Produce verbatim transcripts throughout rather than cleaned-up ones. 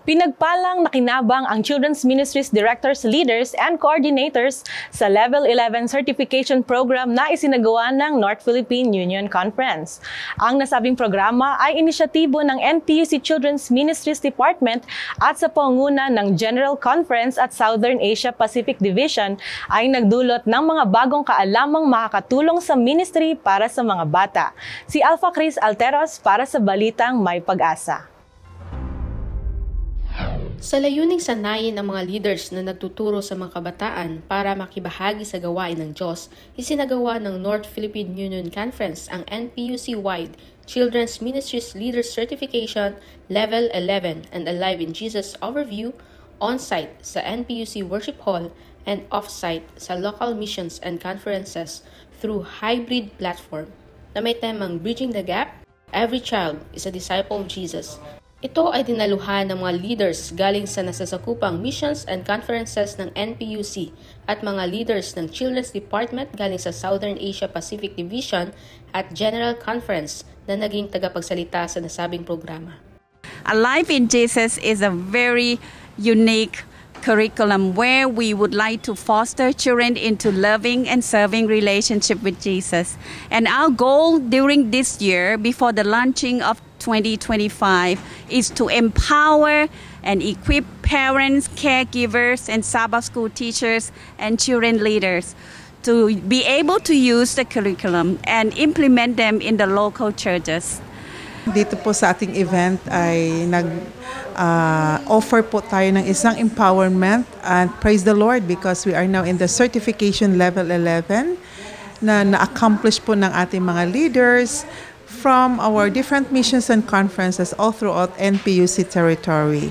Pinagpalang nakinabang ang Children's Ministries Directors, Leaders, and Coordinators sa Level eleven Certification Program na isinagawa ng North Philippine Union Conference. Ang nasabing programa ay inisyatibo ng N P U C Children's Ministries Department at sa pangunguna ng General Conference at Southern Asia Pacific Division ay nagdulot ng mga bagong kaalamang makakatulong sa ministry para sa mga bata. Si Alpha Chris Alteros para sa Balitang May Pag-asa. Sa layuning sanayin ang mga leaders na nagtuturo sa mga kabataan para makibahagi sa gawain ng Diyos, isinagawa ng North Philippine Union Conference ang N P U C-wide Children's Ministries Leaders Certification Level eleven and Alive in Jesus Overview on-site sa N P U C Worship Hall and off-site sa local missions and conferences through hybrid platform na may temang Bridging the Gap, Every Child is a Disciple of Jesus. Ito ay dinaluhan ng mga leaders galing sa nasasakupang missions and conferences ng N P U C at mga leaders ng Children's Department galing sa Southern Asia Pacific Division at General Conference na naging tagapagsalita sa nasabing programa. Alive in Jesus is a very unique curriculum where we would like to foster children into loving and serving relationship with Jesus. And our goal during this year, before the launching of twenty twenty-five, is to empower and equip parents, caregivers, and Sabbath school teachers and children leaders to be able to use the curriculum and implement them in the local churches. Dito po sa ating event ay nag-offer uh, po tayo ng isang empowerment, and praise the Lord because we are now in the certification level eleven na na-accomplish po ng ating mga leaders from our different missions and conferences all throughout N P U C territory.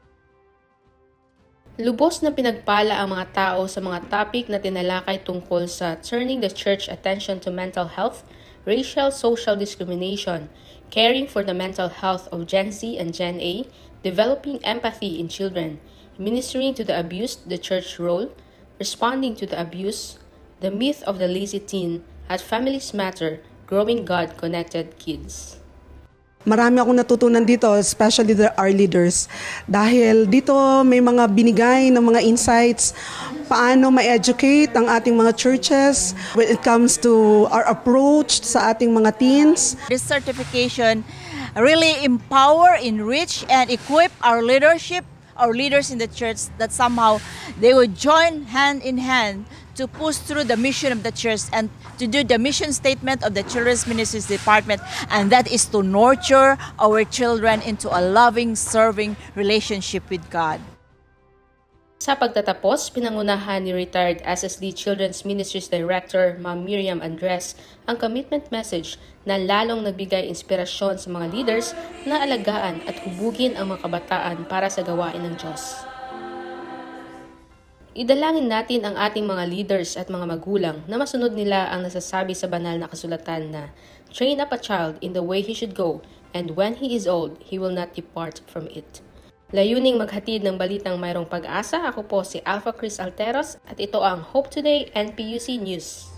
Lubos na pinagpala ang mga tao sa mga topic na tinalakay tungkol sa turning the church attention to mental health, racial social discrimination, caring for the mental health of Gen Z and Gen A, developing empathy in children, ministering to the abused, the church role, responding to the abuse, the myth of the lazy teen, at Families Matter, growing God-connected kids. Marami akong natutunan dito, especially the, our leaders. Dahil dito may mga binigay ng mga insights, paano ma-educate ang ating mga churches when it comes to our approach sa ating mga teens. This certification really empower, enrich, and equip our leadership, our leaders in the church, that somehow they will join hand in hand to push through the mission of the church and to do the mission statement of the Children's Ministries Department, and that is to nurture our children into a loving, serving relationship with God. Sa pagtatapos, pinangunahan ni retired S S D Children's Ministries Director Ma'am Miriam Andres ang commitment message na lalong nagbigay inspirasyon sa mga leaders na alagaan at hubugin ang mga kabataan para sa gawain ng Diyos. Idalangin natin ang ating mga leaders at mga magulang na masunod nila ang nasasabi sa banal na kasulatan na train up a child in the way he should go, and when he is old, he will not depart from it. Layuning maghatid ng balitang mayroong pag-asa, ako po si Alpha Chris Alteros at ito ang Hope Today N P U C News.